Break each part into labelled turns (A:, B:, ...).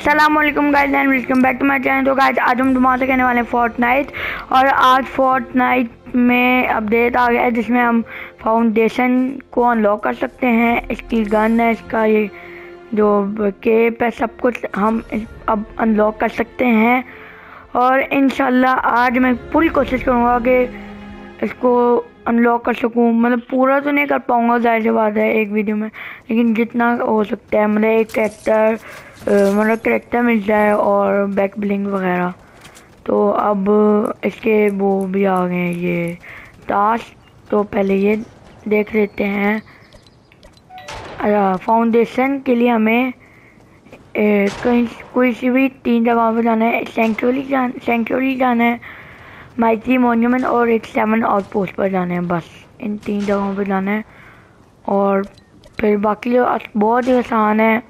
A: अस्सलामुअलैकुम guys and welcome back to my channel. तो guys आज हम तुम्हारे से कहने वाले हैं फोर्टनाइट। और आज फोर्टनाइट में अपडेट आ गया है जिसमें हम फाउंडेशन को अनलॉक कर सकते हैं। इसकी गन है, इसका ये जो केप है, सब कुछ हम अब अनलॉक कर सकते हैं। और इंशाल्लाह आज मैं पूरी कोशिश करूँगा कि इसको अनलॉक कर सकूँ। मतलब पूरा तो नहीं कर पाऊँगा, जाहिर सी बात है एक वीडियो में, लेकिन जितना हो सकता है। मतलब एक करेक्टर मिल जाए और बैक ब्लिंग वगैरह। तो अब इसके वो भी आ गए हैं ये टास्क, तो पहले ये देख लेते हैं। फाउंडेशन के लिए हमें कहीं कोई सी भी 3 जगह पर जाना है। सेंचुरी जाना है, माइटी मॉन्यूमेंट और एक 7 आउटपोस्ट पर जाना है। बस इन 3 जगहों पर जाना है और फिर बाकी बहुत ही आसान है।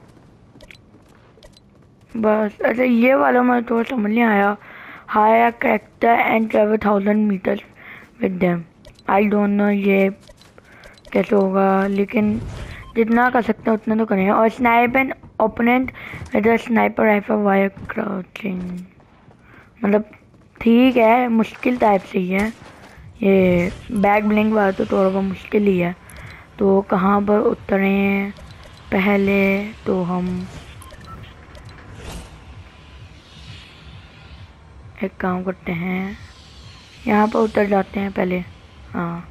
A: बस अच्छा, ये वाला मुझे थोड़ा समझ नहीं आया। Hire character and travel 1000 metre with them. I don't know ये कैसे होगा, लेकिन जितना कर सकते हैं उतना तो करेंगे। और snipe and opponent with sniper rifle while crouching. मतलब ठीक है, मुश्किल टाइप से ही है ये। बैक ब्लिंक वाला तो थोड़ा बहुत मुश्किल ही है। तो कहाँ पर उतरें पहले, तो हम एक काम करते हैं, यहाँ पर उतर जाते हैं पहले। हाँ,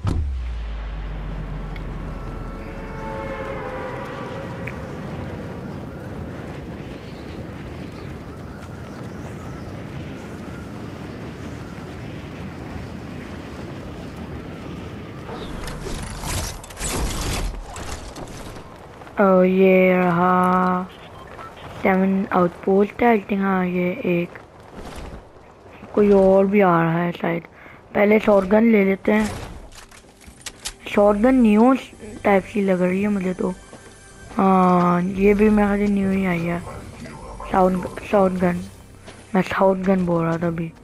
A: और ये रहा 7 आउटपोस्ट है। आई थिंक हाँ, ये एक कोई और भी आ रहा है शायद। पहले शॉटगन ले लेते हैं। शॉटगन न्यू टाइप की लग रही है मुझे तो। हाँ, ये भी मेरे ख्याल न्यू ही आई है। शॉटगन, मैं शॉटगन बोल रहा था अभी।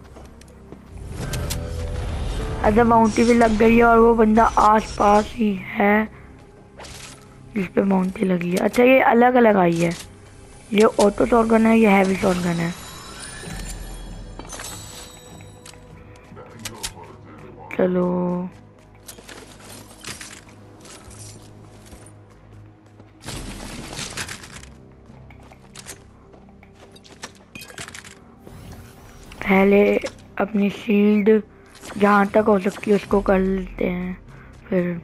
A: अच्छा, बाउंटी भी लग गई है और वो बंदा आस पास ही है जिस पे बाउंटी लगी है। अच्छा, ये अलग अलग आई है। ये ऑटो शॉटगन है, ये हैवी शॉटगन है। चलो पहले अपनी शील्ड जहाँ तक हो सकती है उसको कर लेते हैं। फिर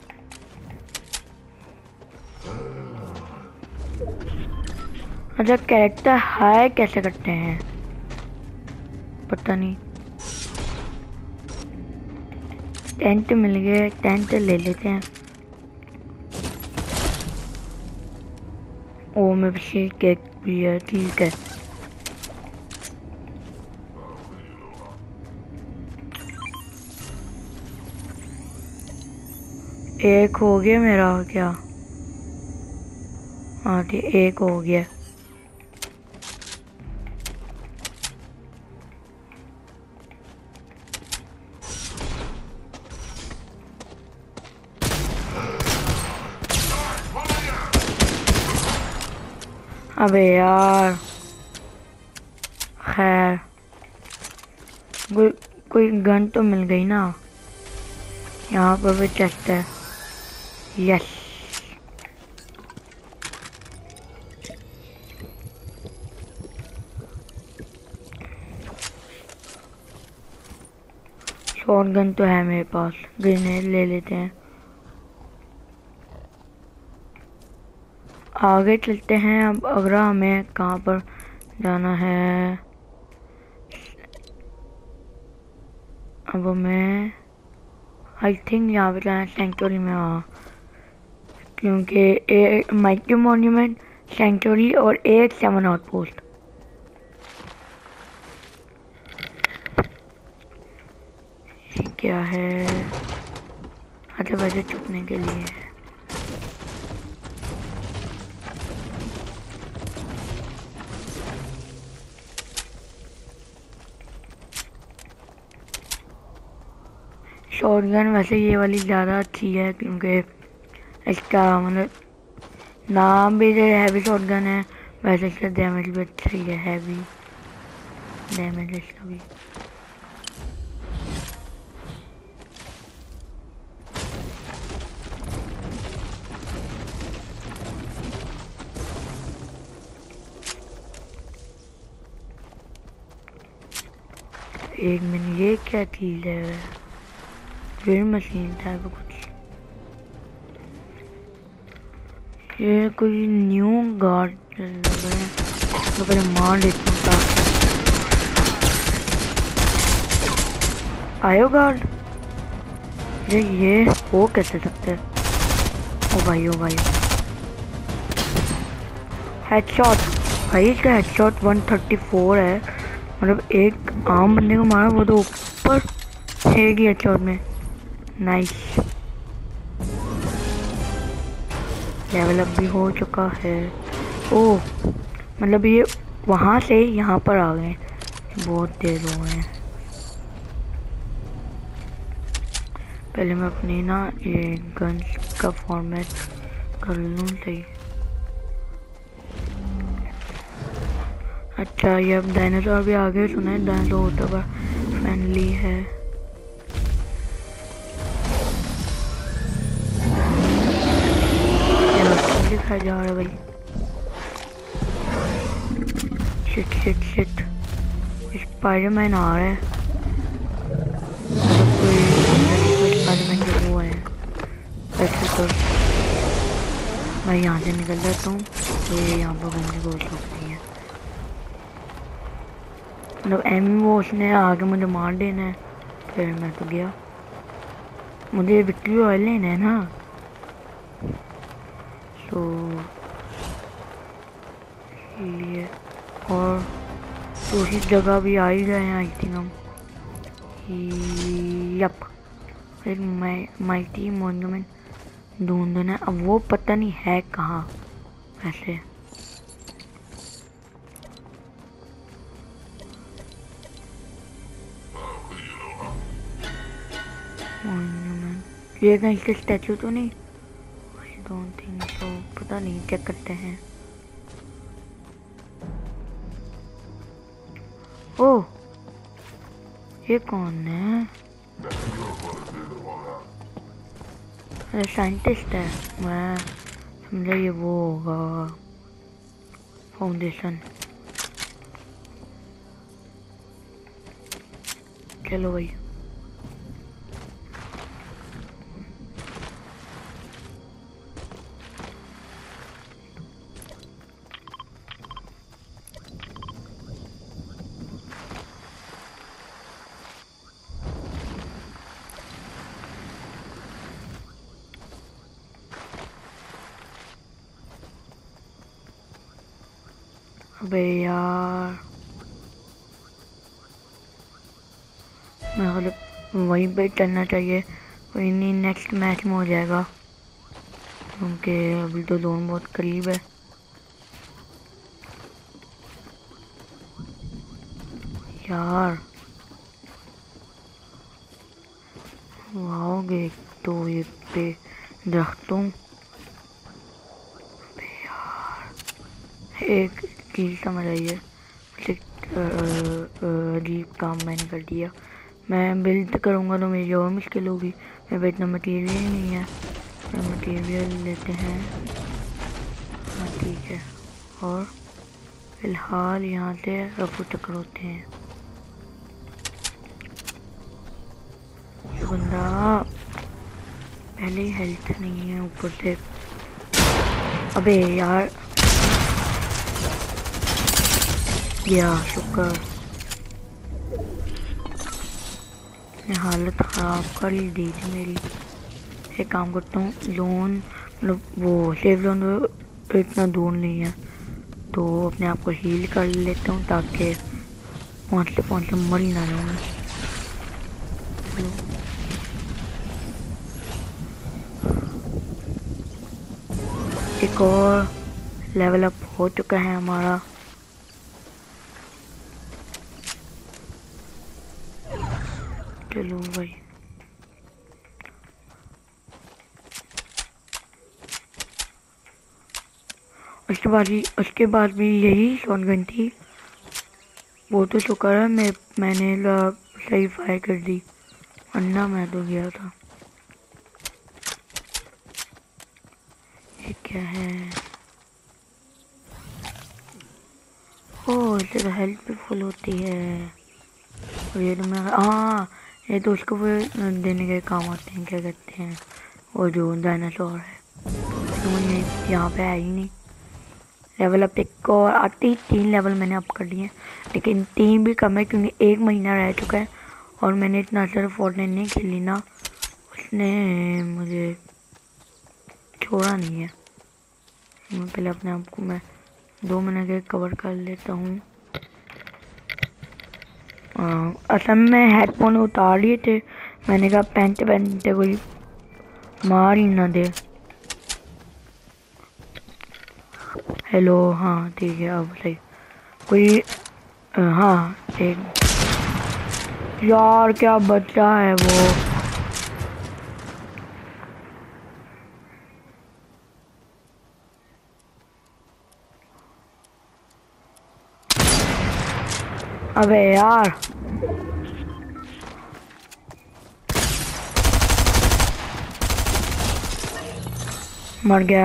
A: अच्छा, कैरेक्टर हाई कैसे करते हैं पता नहीं। टेंट मिल गए, टेंट ले लेते हैं। ओ मेरे पीछे केक भी है, ठीक है। एक हो गया मेरा, क्या? हाँ ठीक, एक हो गया। अबे यार, खैर कोई गन तो मिल गई ना। यहाँ पर भी चेस्ट है। यस, शॉटगन तो है मेरे पास। ग्रेनेड ले लेते हैं। आगे चलते हैं। अब अगर हमें कहाँ पर जाना है, अब हमें आई थिंक यहाँ पे जाना है सेंचुरी में। हाँ, क्योंकि माइटी मॉन्यूमेंट, सेंचुरी और एक 7 आउटपोस्ट। क्या है? अच्छा, वैसे छुपने के लिए शॉटगन वैसे ये वाली ज़्यादा अच्छी है, क्योंकि इसका मतलब नाम भी जो हैवी शॉटगन है, वैसे इसका डैमेज भी अच्छा ही है, हैवी डैमेज इसका भी। एक मिनट, ये क्या चीज है? ड्रिल मशीन था वो कुछ। ये कोई न्यू गार्ड लग रहा है, तो पहले मार लेता हूँ ताकि आयो गार्ड। ये वो कैसे सकते हैं? ओ भाई ओ भाई, हेडशॉट। भाई इसका हेडशॉट 134 है, मतलब एक आम बंदे को मारा, वो तो ऊपर फेंक हेडशॉट में। नाइस, लेवल अप भी हो चुका है। ओह, मतलब ये वहाँ से यहाँ पर आ गए, बहुत देर हो गए हैं। पहले मैं अपनी ना ये गन्स का फॉर्मेट कर लूँ सही। अच्छा, ये अब डायनासोर भी आ गए। सुना है डायनासोर होता हुआ फ्रेंडली है। दिखा जा रहा है भाई। शिट शिट शिट, स्पाइडरमैन आ रहा है। स्पाइडरमैन के वो है। ऐसे तो मैं यहाँ से निकल जाता हूँ, तो ये यहाँ पर घूमने को सकती है। मतलब एम वो उसने आगे मुझे मार देना है, फिर मैं तो गया। मुझे विक्ट्री ऑयल लेना है ना, तो ये और दूसरी जगह भी आ ही गए हैं आई थिंक हम। यप, फिर माइटी मॉन्यूमेंट ढूंढना है। अब वो पता नहीं है कहाँ वैसे। मॉन्यूमेंट, ये कहीं से स्टैचू तो नहीं? आई डोंट थिंक सो, पता नहीं, चेक करते हैं। ओह, ये कौन है? अरे साइंटिस्ट है, मैं समझा ये वो होगा फाउंडेशन। चलो भाई, अबे यार मैं मतलब वहीं पे चलना चाहिए, कोई नहीं, नेक्स्ट मैच में हो जाएगा, क्योंकि अभी तो जोन बहुत करीब है। यार आओगे तो ये पे दरख्तों। एक चीज़ समझ आई है, अजीब काम मैंने कर दिया। मैं बिल्ड करूँगा तो मेरी और मुश्किल होगी, मेरे पे इतना मटीरियल ही नहीं है। तो मटीरियल लेते हैं, हाँ ठीक है। और फिलहाल यहाँ से रफू चक्कर होते हैं। बंदा पहले ही हेल्थ नहीं है ऊपर से। अबे यार, या शुक्र, हालत ख़राब कर ही दी थी मेरी। एक काम करता हूँ, जोन मतलब वो सेफ जोन इतना दूर नहीं है, तो अपने आप को हील कर लेता हूँ ताकि पहुँचते मर ही ना जाऊँ। एक और लेवल अप हो चुका है हमारा। चलो भाई, उसके बाद भी यही शॉटगन थी। वो तो शुक्र है मैंने सही फायर कर दी, वरना मैं तो गया था। ये क्या है? ओह, इससे तो हेल्थ भी फुल होती है। और ये तो मैं, हाँ, ये तो उसको देने के काम आते हैं, क्या कहते हैं, वो जो डायनासोर है। तो मुझे यहाँ पे है ही नहीं। लेवल अप एक को आते ही 3 लेवल मैंने अप कर लिए, लेकिन 3 भी कम है क्योंकि 1 महीना रह चुका है और मैंने इतना सारा फोर्टनाइट नहीं खेली ना, उसने मुझे छोड़ा नहीं है। मैं पहले अपने आप को मैं 2 मिनट के कवर कर लेता हूँ। असल में हेडफोन उतार लिए थे, मैंने कहा पहनते पहनते कोई मार ही ना दे। हेलो, हाँ ठीक है, अब सही कोई, हाँ एक यार क्या बच्चा है वो। अबे यार, मर गया।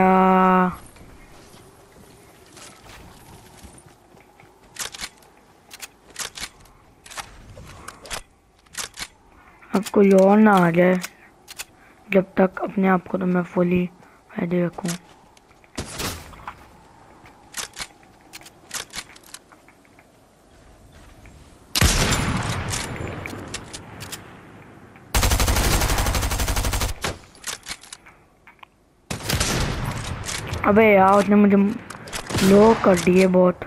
A: अब कोई और ना आ जाए, जब तक अपने आप को तो मैं फुली रेडी रखूं। अबे यार, उसने मुझे लो कर दिए बहुत।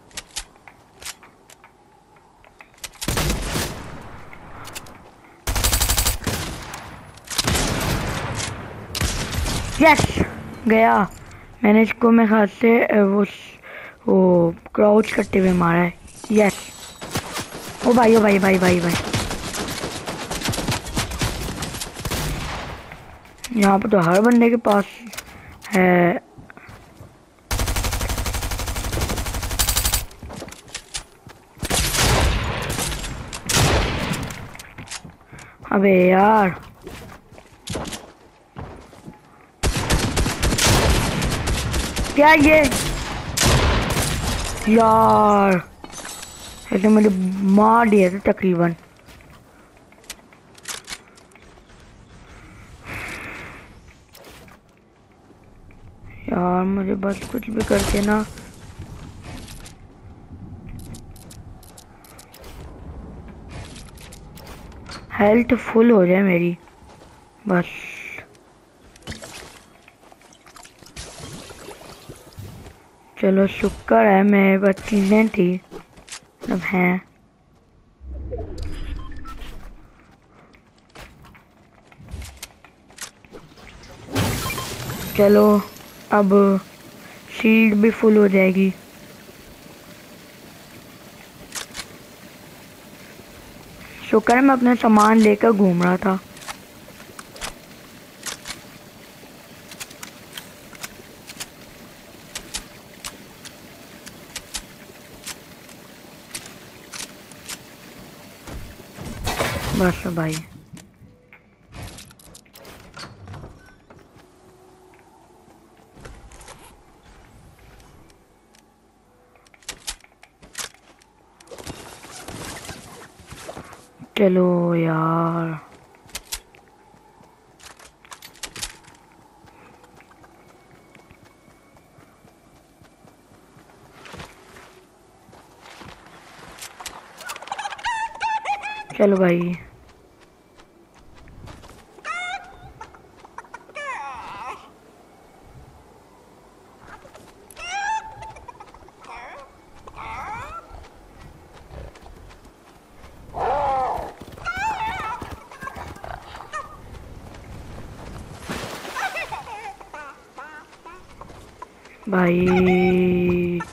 A: यस, गया। मैंने इसको मेरे ख्याल से वो क्राउच करते हुए मारा है। यस। ओ भाई, ओ भाई भाई भाई भाई, यहाँ पर तो हर बंदे के पास है। अबे यार, क्या ये यार, ऐसे मुझे मार दिया था तकरीबन। यार मुझे बस कुछ भी करके ना, हेल्थ फुल हो जाए मेरी बस। चलो शुक्र है मेरे पास चीजें थी, अब हैं। चलो अब शील्ड भी फुल हो जाएगी। शुक्र है मैं अपना सामान लेकर घूम रहा था। बस भाई, चलो यार, चलो भाई। भाई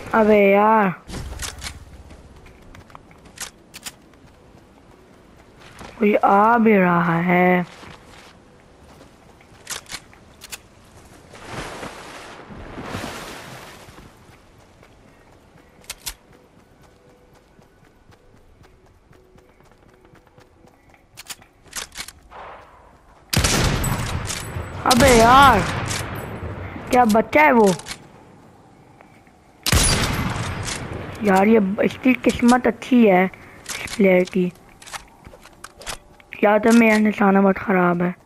A: अबे यार कोई आ भी रहा है। अबे यार क्या बच्चा है वो। यार ये इसकी किस्मत अच्छी है इस प्लेयर की, या तो मेरा निशाना बहुत खराब है।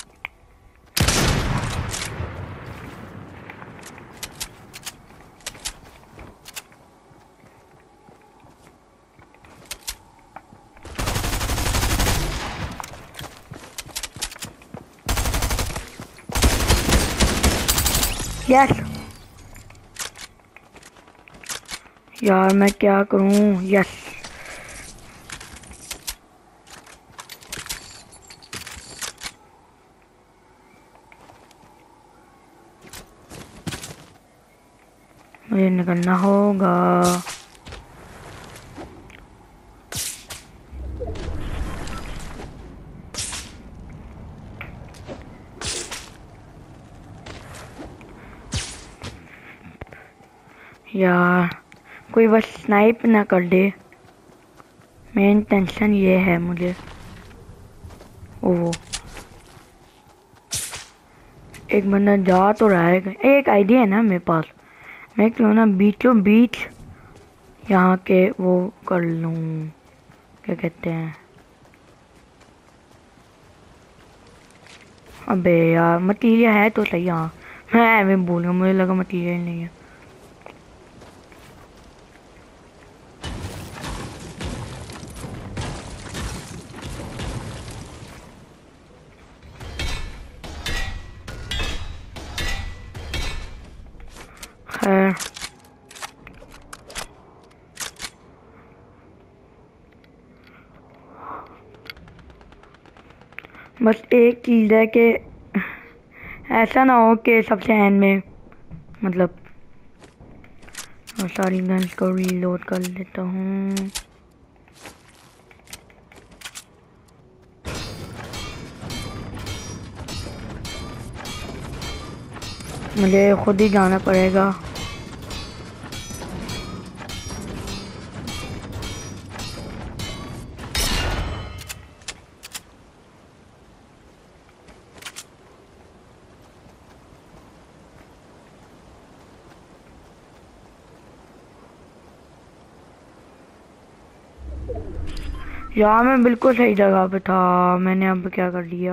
A: यस यार मैं क्या करूं। यस मुझे निकलना होगा। यार कोई बस स्नाइप ना कर दे, मेन टेंशन ये है मुझे। ओ एक बंदा जा तो रहा है। एक आइडिया है ना मेरे पास, मैं क्यों ना बीचों बीच यहाँ के वो कर लूँ, क्या कहते हैं। अबे यार मटीरियल है तो सही। हाँ मैं भूल गया, मुझे लगा मटीरियल नहीं है। खैर बस एक चीज़ है कि ऐसा ना हो कि सबसे एंड में, मतलब सारी गन्स को रीलोड कर लेता हूँ। मुझे खुद ही जाना पड़ेगा। यार मैं बिल्कुल सही जगह पे था, मैंने अब क्या कर दिया।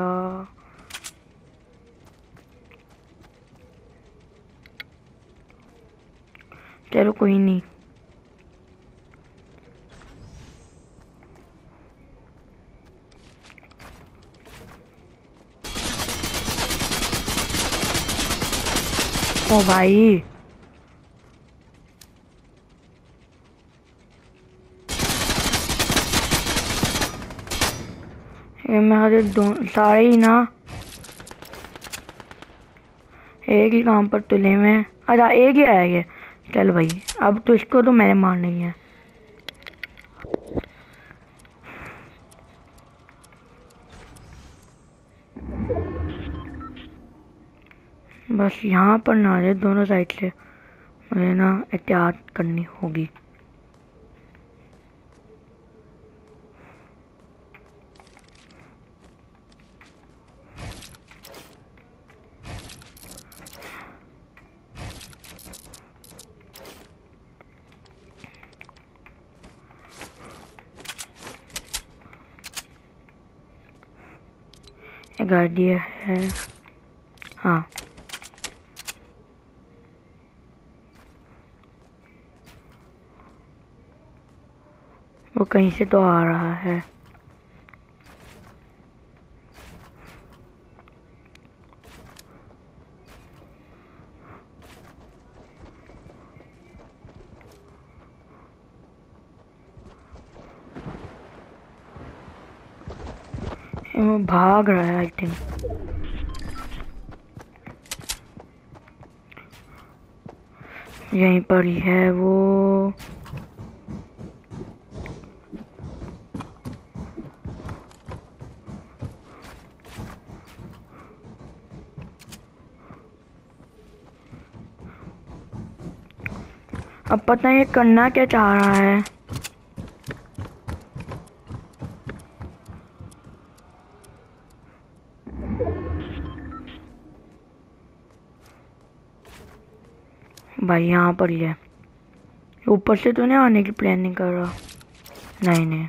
A: चलो कोई नहीं। ओ भाई ये मेरे दो सारे ही ना एक ही काम पर तुले में। अच्छा एक ही आया ये। चल भाई अब तो इसको तो मैंने मारना ही है। बस यहाँ पर ना आ जाए दोनों साइड से, मुझे ना एहतियात करनी होगी। एक आइडिया है। हाँ वो कहीं से तो आ रहा है। वो भाग रहा है आई थिंक। यहीं पर ही है वो। अब पता नहीं करना क्या चाह रहा है। भाई यहाँ पर ही है। ऊपर से तो नहीं आने की प्लानिंग कर रहा। नहीं नहीं,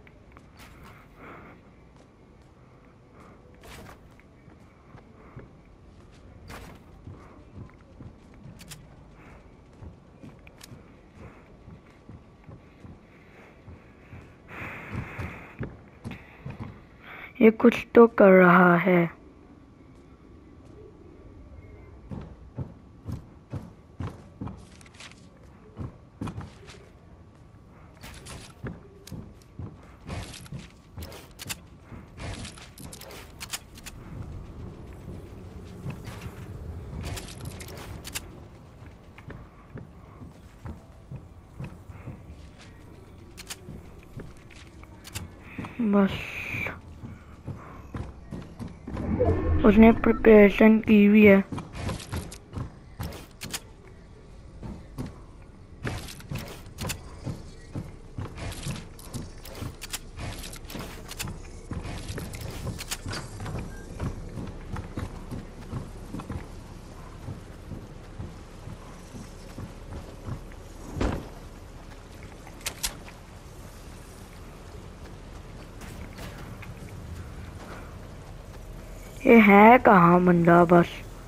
A: ये कुछ तो कर रहा है। बस उसने प्रिपरेशन की हुई है। ये है कहाँ बंदा? बस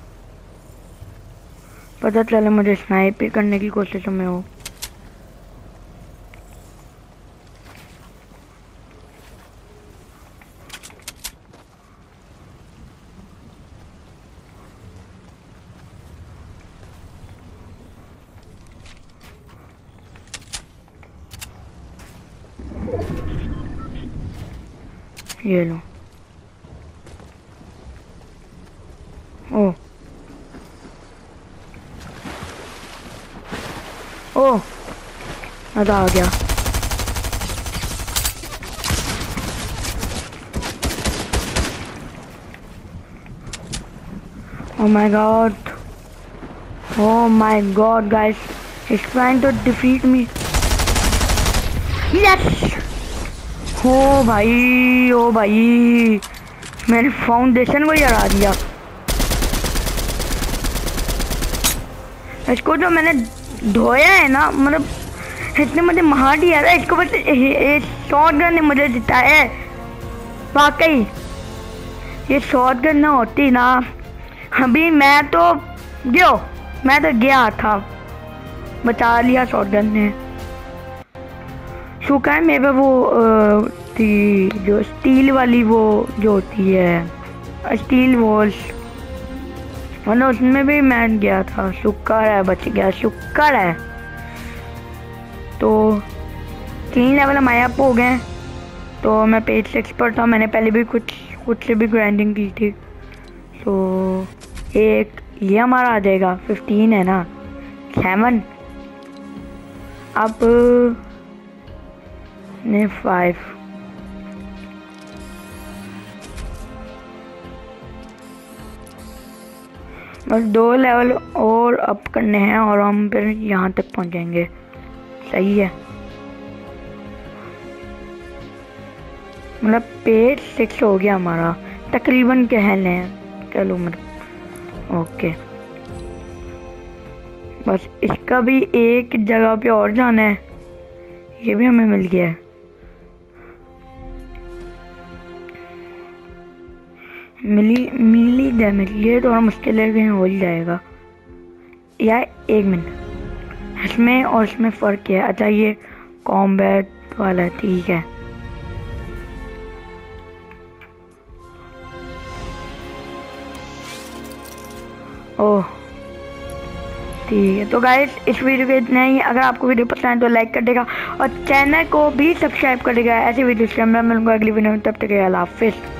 A: पता चले मुझे स्नाइपर करने की कोशिश में हो। ये लो। ओ ओ, मजा आ गया। Oh my god. Oh my god, guys. He's trying to defeat me. Yes! ओ भाई, मैंने फाउंडेशन को ही हरा दिया। इसको जो मैंने धोया है ना, मतलब इसने मुझे मार दिया था। इसको बस शॉटगन ने मुझे जिताया है। वाकई ये शॉटगन ना होती ना, अभी मैं तो गया था। बचा लिया शॉटगन ने। शुक्र है मेरे वो थी जो स्टील वाली, वो जो होती है स्टील वॉल्स, वरना उसमें भी मैं गया था। शुक्र है बच गया, शुक्र है। तो 3 लेवल हमारे अप हो गए। तो मैं पेज 6 पर था। मैंने पहले भी कुछ से भी ग्राइंडिंग की थी। तो एक ये हमारा आ जाएगा। 15 है ना, 7 अब ने 5। बस 2 लेवल और अप करने हैं और हम फिर यहाँ तक पहुँचेंगे। सही है, मतलब पेज 6 हो गया हमारा तकरीबन, कह लें। चलो मतलब ओके। बस इसका भी एक जगह पे और जाना है। ये भी हमें मिल गया है। मिली डैमेज, ये थोड़ा मुश्किल है लेकिन हो ही जाएगा। यार 1 मिनट, इसमें और इसमें फ़र्क है। अच्छा ये कॉम्बैट वाला, ठीक है। ओह ठीक है। तो गाइस इस वीडियो के इतना ही। अगर आपको वीडियो पसंद है तो लाइक कर देगा और चैनल को भी सब्सक्राइब कर देगा। ऐसी वीडियो से मैं मिलूंगा अगली वीडियो में। तब तक अल्लाह हाफिज़।